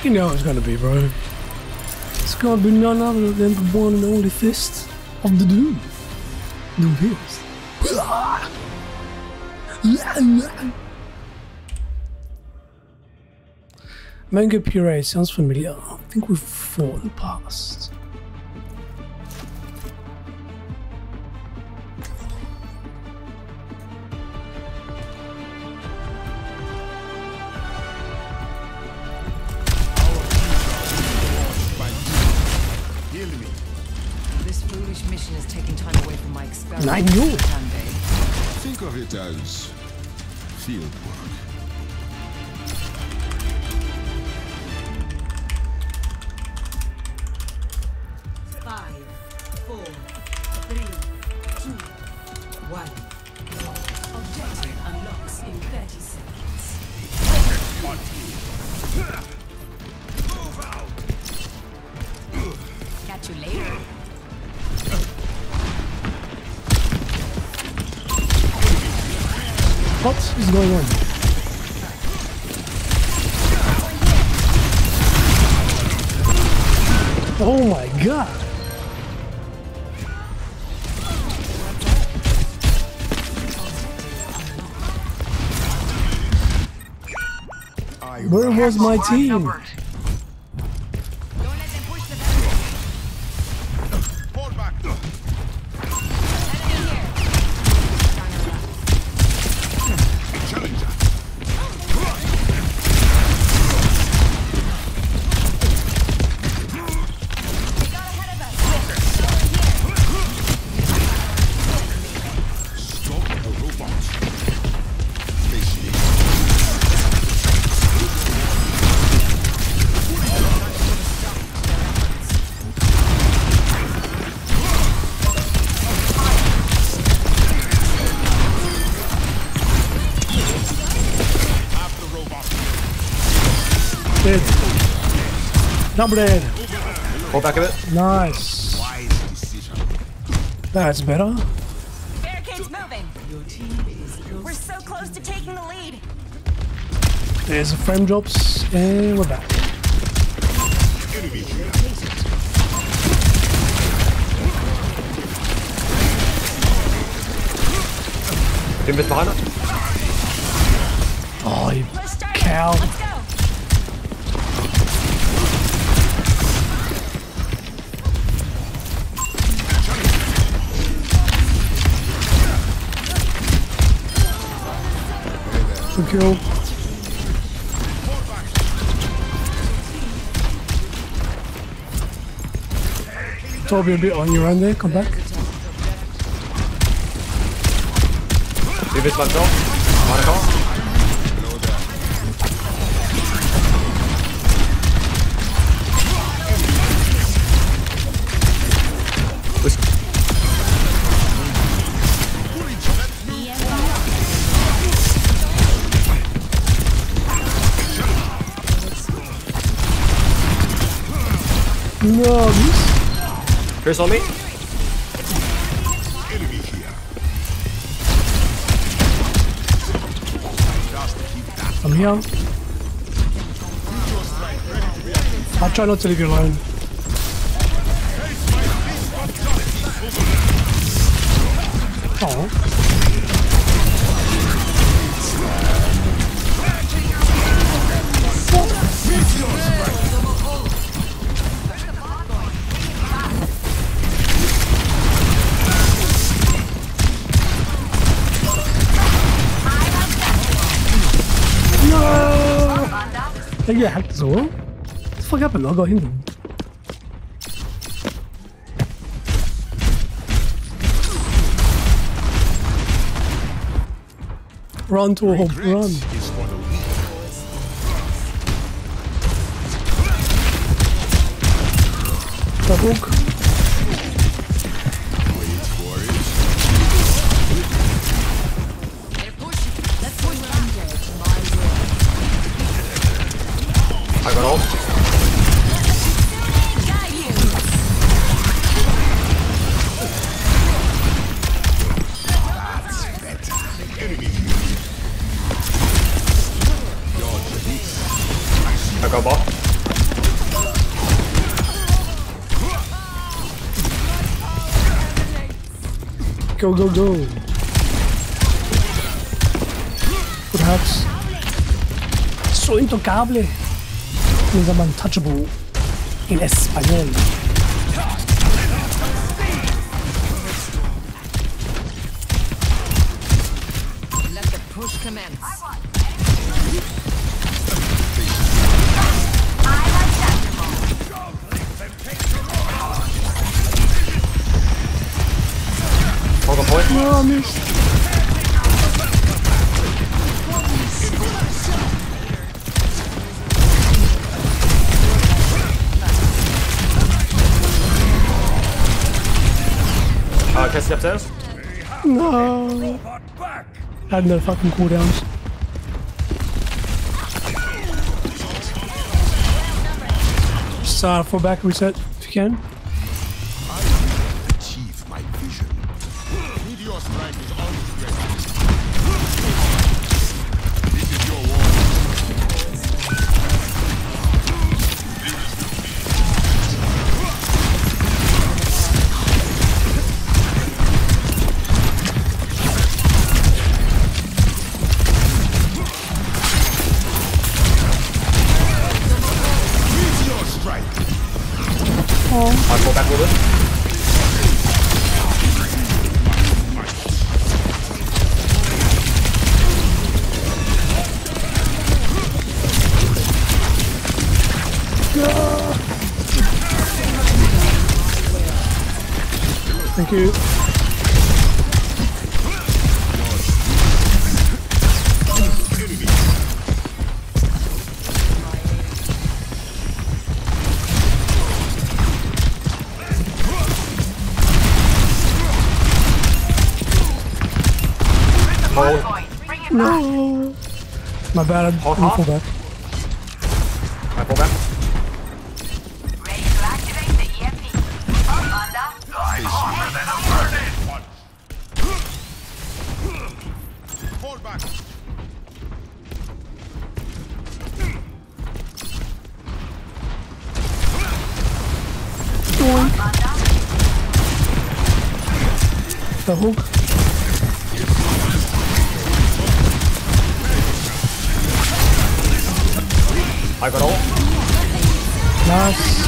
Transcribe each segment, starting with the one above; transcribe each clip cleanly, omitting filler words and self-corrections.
fucking know it's gonna be, bro. It's gonna be none other than the one and only fist of the Doom. Doom Fist. Mango puree sounds familiar. I think we've fought in the past. This foolish mission is taking time away from my experiment. I knew it. Think of it as field work. Catch you later. What is going on? Oh my god! Where was my team? Dead. Double dead. Pull back a bit. Nice. That's better. Barricade's moving. We're so close to taking the lead. There's the frame drops, and we're back. Doom Fist behind us. Oh, you cow. Let's go. Good kill. Toby, a bit on your own there. Come back. Doom Fist back top. Behind a car. No, miss. Chris on me. I'm here. I'll try not to leave you alone. Oh. Think you hacked Zoro? What the fuck happened? I got him. Run to a hole, run. That hook. I got ult. I got bot. Go, go, go. Good hacks. So intocable. Means I'm untouchable in español. Let the push commence. Hold on point. No, I missed. Cassie upstairs. No. Had no fucking cooldowns. Just fall back, reset if you can. Achieve my vision. Meteor strike is always ready. This is your warning. Meteor strike. I'll fall back a little bit. Thank you. Hold. No. My bad. I'm Hold gonna off. fall back. I fall back. Ready to activate the EMP. Fall back. The hook. I got all. Nice.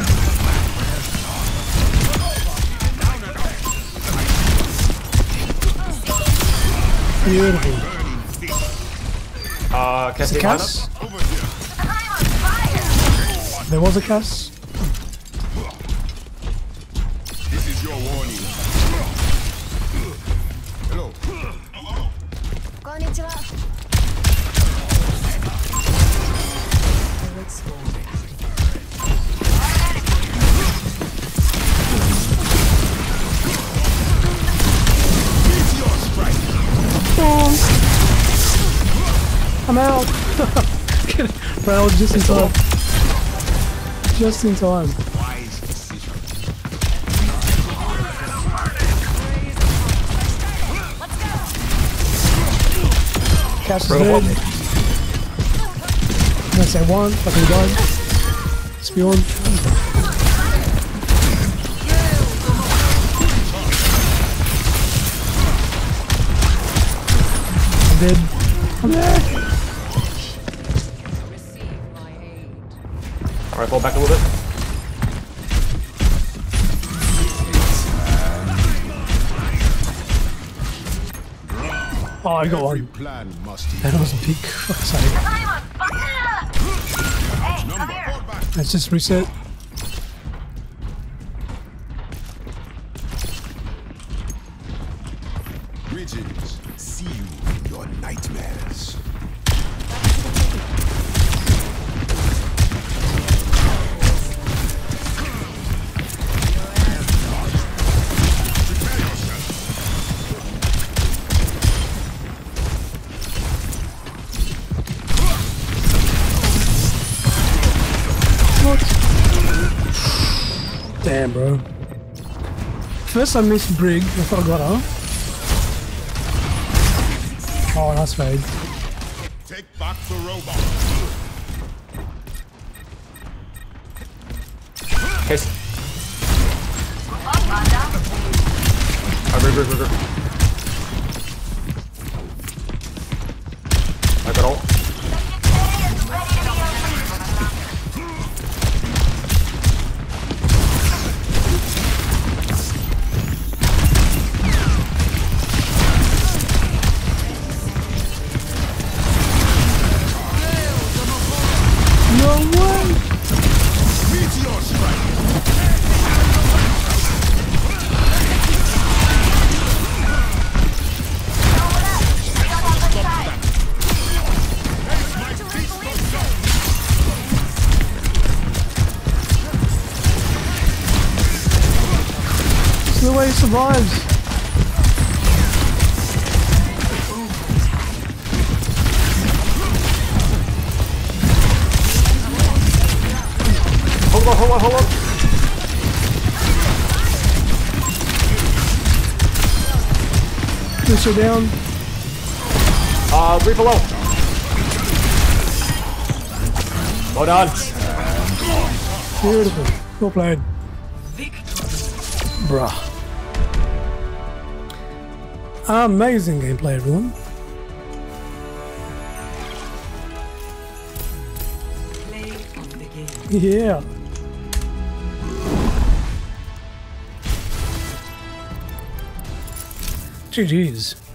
Beautiful. Cassie behind us. Cass? Over here. There was a Cass. This is your warning. Hello. Meteor strike. I'm out. But I was just in time. Just in time. Wise decision. Cass is Bro, dead. what? I'm gonna say one, fucking done. It's beyond. I'm dead. I'm there. Receive my aid. Alright, fall back a little bit. Oh, I got one. Plan must That wasn't peak. Fuck's sake. number. Fall back. Let's just reset. Greetings. See you in your nightmares. Damn, bro. First I missed Brig. I thought I got her. Oh, that's fade. Take back the robot. Casey. Alright, No way! Meteor strike. It's the way he survives. Hold on. Push her down. Reaper low. Well done. Beautiful. Well played. Bruh. Amazing gameplay, everyone. Yeah. GG's.